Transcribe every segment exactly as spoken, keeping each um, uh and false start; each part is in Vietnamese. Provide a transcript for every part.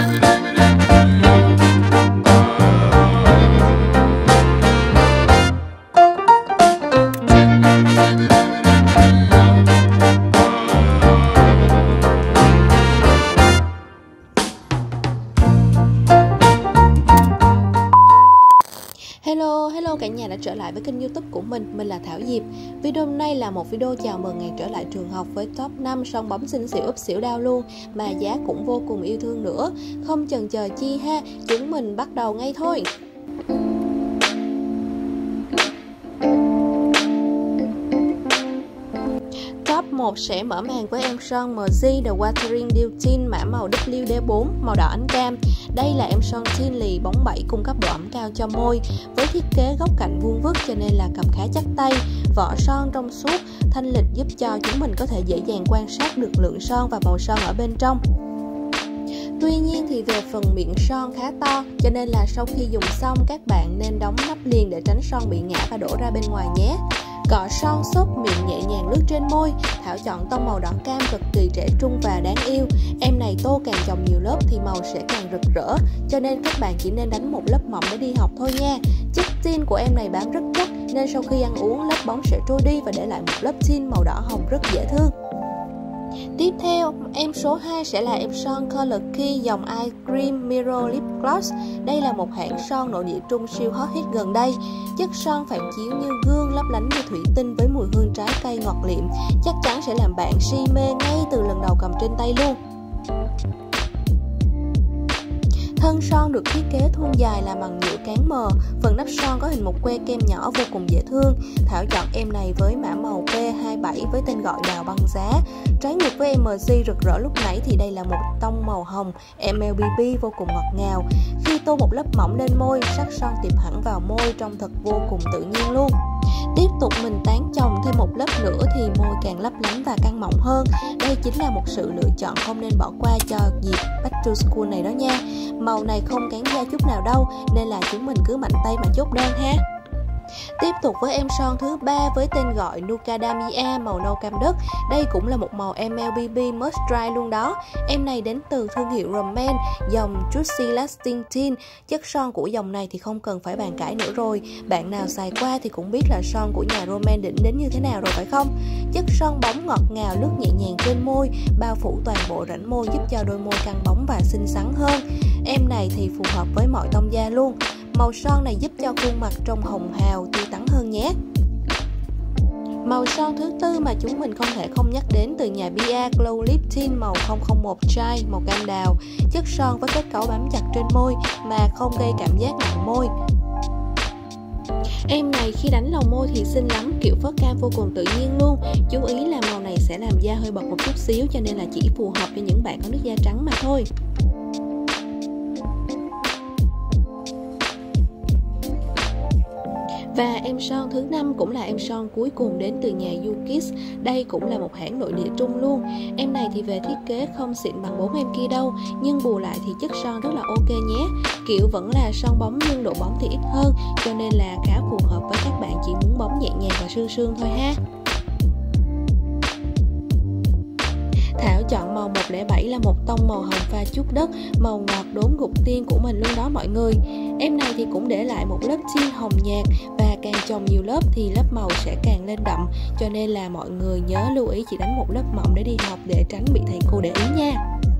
Hello, hello cả nhà đã trở lại với kênh YouTube của mình, mình là Thảo Diệp. Video hôm nay là một video chào mừng ngày trở lại trường học với top năm son bóng xinh xỉu úp xỉu đao luôn, mà giá cũng vô cùng yêu thương nữa. Không chần chờ chi ha, chúng mình bắt đầu ngay thôi. Top một sẽ mở màn với em son em giê The Watering Dew Tint mã màu W D bốn màu đỏ ánh cam. Đây là em son tint lì bóng bẩy cung cấp độ ẩm cao cho môi, với thiết kế góc cạnh vuông vức cho nên là cầm khá chắc tay. Vỏ son trong suốt, thanh lịch giúp cho chúng mình có thể dễ dàng quan sát được lượng son và màu son ở bên trong. Tuy nhiên thì về phần miệng son khá to, cho nên là sau khi dùng xong các bạn nên đóng nắp liền để tránh son bị ngã và đổ ra bên ngoài nhé. Cọ son xốp miệng nhẹ nhàng lướt trên môi. Thảo chọn tông màu đỏ cam cực kỳ trẻ trung và đáng yêu. Em này tô càng chồng nhiều lớp thì màu sẽ càng rực rỡ, cho nên các bạn chỉ nên đánh một lớp mỏng để đi học thôi nha. Chất tint của em này bám rất chắc nên sau khi ăn uống lớp bóng sẽ trôi đi và để lại một lớp tint màu đỏ hồng rất dễ thương. Tiếp theo, em số hai sẽ là em son Color Key dòng Eye Cream Mirror Lip Gloss. Đây là một hãng son nội địa Trung siêu hot hit gần đây. Chất son phản chiếu như gương, lấp lánh như thủy tinh với mùi hương trái cây ngọt liệm. Chắc chắn sẽ làm bạn si mê ngay từ lần đầu cầm trên tay luôn. Thân son được thiết kế thuôn dài làm bằng nhựa cán mờ. Phần nắp son có hình một que kem nhỏ vô cùng dễ thương. Thảo chọn em này với mã màu P hai mươi bảy với tên gọi đào băng giá. Trái ngược với em giê rực rỡ lúc nãy thì đây là một tông màu hồng em lờ bê bê vô cùng ngọt ngào. Khi tô một lớp mỏng lên môi, sắc son tiệp hẳn vào môi trông thật vô cùng tự nhiên luôn. Tiếp tục mình tán chồng thêm một lớp nữa thì môi càng lấp lánh và căng mọng hơn. Đây chính là một sự lựa chọn không nên bỏ qua cho dịp back to school này đó nha. Màu này không cán da chút nào đâu nên là chúng mình cứ mạnh tay mà chốt đơn ha. Tiếp tục với em son thứ ba với tên gọi Nucadamia màu nâu cam đất. Đây cũng là một màu em lờ bê bê Must Dry luôn đó. Em này đến từ thương hiệu Roman dòng Juicy Lasting Tint. Chất son của dòng này thì không cần phải bàn cãi nữa rồi. Bạn nào xài qua thì cũng biết là son của nhà Roman đỉnh đến như thế nào rồi phải không? Chất son bóng ngọt ngào lướt nhẹ nhàng trên môi, bao phủ toàn bộ rãnh môi giúp cho đôi môi căng bóng và xinh xắn hơn. Em này thì phù hợp với mọi tông da luôn. Màu son này giúp cho khuôn mặt trông hồng hào, tươi tắn hơn nhé. Màu son thứ tư mà chúng mình không thể không nhắc đến từ nhà bê a Glow Lip Tint màu không không một Chai màu cam đào. Chất son với kết cấu bám chặt trên môi mà không gây cảm giác nặng môi. Em này khi đánh lòng môi thì xinh lắm, kiểu phớt cam vô cùng tự nhiên luôn. Chú ý là màu này sẽ làm da hơi bật một chút xíu cho nên là chỉ phù hợp với những bạn có nước da trắng mà thôi. Và em son thứ năm cũng là em son cuối cùng đến từ nhà YouKiss. Đây cũng là một hãng nội địa Trung luôn. Em này thì về thiết kế không xịn bằng bốn em kia đâu, nhưng bù lại thì chất son rất là ok nhé. Kiểu vẫn là son bóng nhưng độ bóng thì ít hơn, cho nên là khá phù hợp với các bạn chỉ muốn bóng nhẹ nhàng và sương sương thôi ha. Thảo chọn màu một không bảy là một tông màu hồng pha chút đất, màu ngọt đốn gục tiên của mình luôn đó mọi người. Em này thì cũng để lại một lớp tint hồng nhạt và càng chồng nhiều lớp thì lớp màu sẽ càng lên đậm, cho nên là mọi người nhớ lưu ý chỉ đánh một lớp mỏng để đi học để tránh bị thầy cô để ý nha.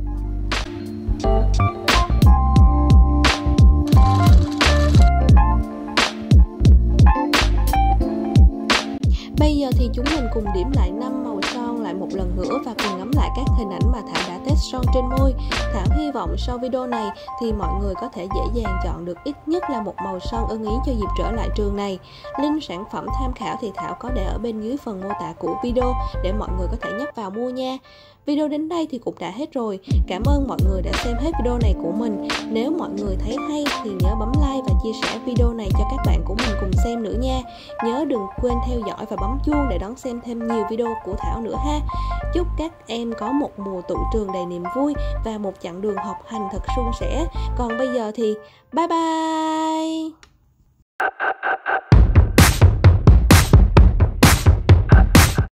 Bây giờ thì chúng mình cùng điểm lại năm màu son lại một lần nữa và cùng ngắm lại các hình ảnh mà Thảo đã test son trên môi. Thảo hy vọng sau video này thì mọi người có thể dễ dàng chọn được ít nhất là một màu son ưng ý cho dịp trở lại trường này. Link sản phẩm tham khảo thì Thảo có để ở bên dưới phần mô tả của video để mọi người có thể nhấp vào mua nha. Video đến đây thì cũng đã hết rồi. Cảm ơn mọi người đã xem hết video này của mình. Nếu mọi người thấy hay thì nhớ bấm like và chia sẻ video này cho các bạn của mình cùng xem nữa nha. Nhớ đừng quên theo dõi và bấm chuông để đón xem thêm nhiều video của Thảo nữa ha. Chúc các em có một mùa tụ trường đầy niềm vui và một chặng đường học hành thật suôn sẻ. Còn bây giờ thì bye bye.